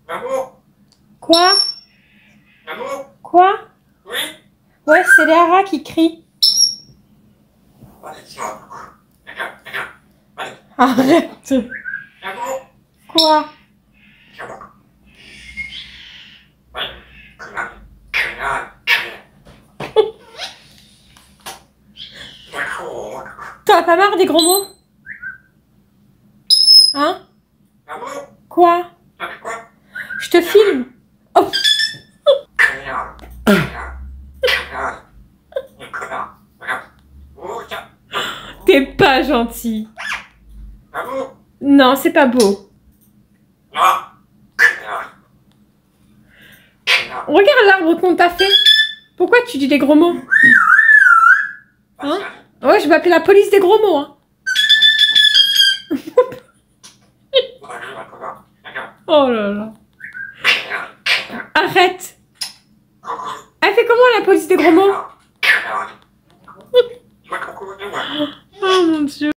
Maman? Quoi? Maman? Quoi? Oui? Ouais, c'est Léara qui crie. Allez, tiens. Regarde. Allez. Arrête. Maman? Quoi? Tiens, bon. Allez. Connard. D'accord. T'en as pas marre des gros mots? Hein? Maman? Quoi? T'as fait quoi? Je te filme. Oh. Connard. Connard. Regarde. Oh, tiens. T'es pas gentil. Maman? Non, c'est pas beau. Non. Connard. Regarde l'arbre qu'on t'a fait. Pourquoi tu dis des gros mots? Hein? Ouais, je vais appeler la police des gros mots. Hein. Oh là là. Arrête. Elle fait comment la police des gros mots? Oh mon Dieu.